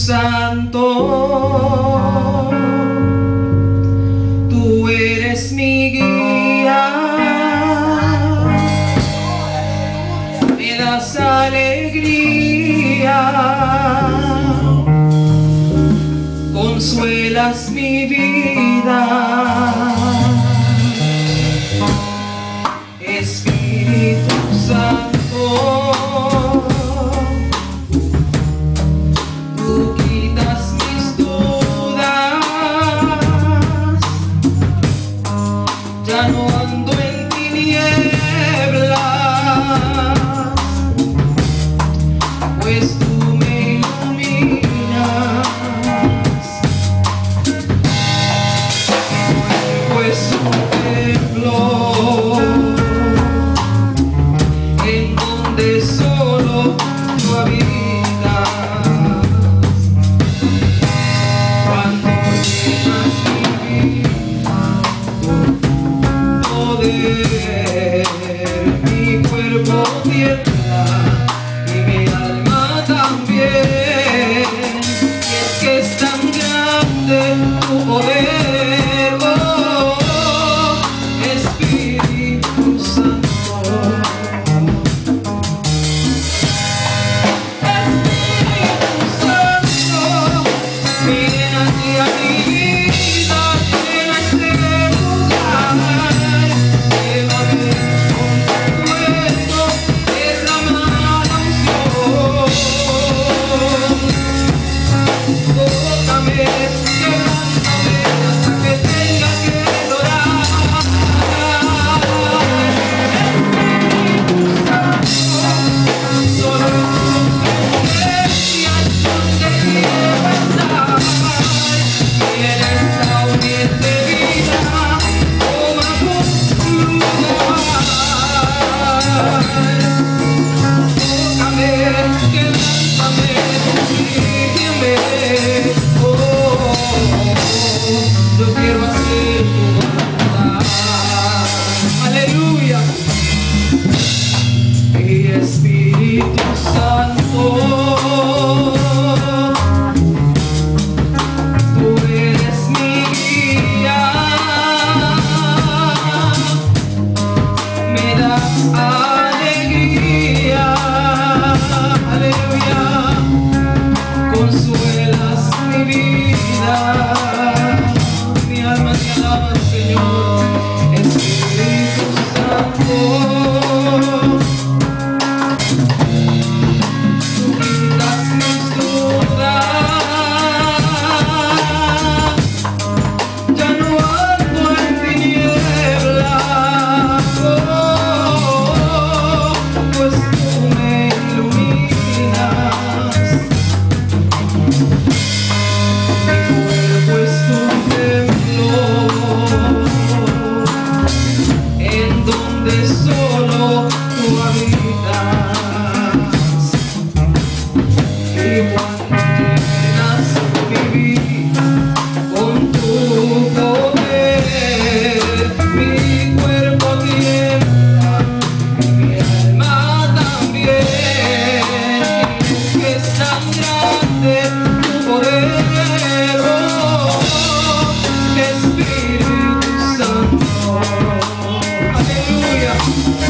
Santo, tú eres mi guía, me das alegría, consuelas mi vida. Espíritu Santo, tú quitas mis dudas, ya no ando en tinieblas, pues tú me iluminas. Pues un templo en donde solo tú habitas. Cuando llenas mi vida con poder, mi cuerpo tiembla y mi alma también. Y es que es tan grande tu poder, oh, Espíritu Santo. Espíritu Santo, viene aquí a mi vida, llena este lugar. Llévame con tu fuego, derrama la unción. Tócame, quebrántame hasta que tenga que adorar. Espíritu Santo, solo en tu presencia es donde quiero estar. En esta unión de vida, toma tu lugar. Tócame, quebrántame, sígueme, oh, yo quiero hacer tu voluntad. Aleluya. Y Espíritu Santo, tú eres mi guía, me das alegría, aleluya, consuelas mi vida, mi alma te alaba al Señor. Espíritu Santo, tú quitas mis dudas, ya no ando en tinieblas, oh, pues tú me iluminas. Mi cuerpo es tu templo, en donde solo tú habitas. Y cuando llenas mi vida con tu poder, mi cuerpo tiembla y mi alma también. Y es que es tan grande tu poder, oh, Espíritu Santo. Aleluya.